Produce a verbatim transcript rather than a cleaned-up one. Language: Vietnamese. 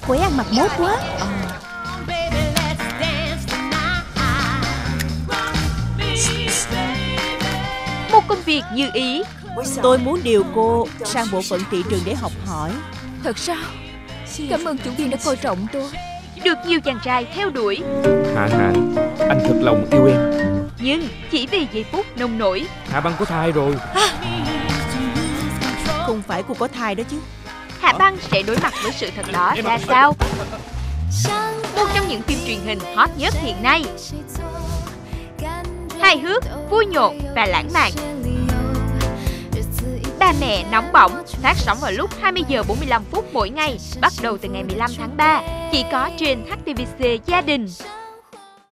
cô ấy ăn mặc mốt quá. À. Một công việc như ý. Tôi muốn điều cô sang bộ phận thị trường để học hỏi. Thật sao? Cảm ơn chủ viên đã coi trọng tôi. Được nhiều chàng trai theo đuổi. Hạ Hạ, anh thật lòng yêu em. Nhưng chỉ vì giây phút nông nổi. Hạ Băng có thai rồi. Không phải cô có thai đó chứ. Hạ Băng sẽ đối mặt với sự thật đó ra sao? Một trong những phim truyền hình hot nhất hiện nay. Hài hước, vui nhộn và lãng mạn. Ba Mẹ Nóng Bỏng phát sóng vào lúc hai mươi giờ bốn mươi lăm phút mỗi ngày, bắt đầu từ ngày mười lăm tháng ba, chỉ có trên hát tê vê xê Gia đình.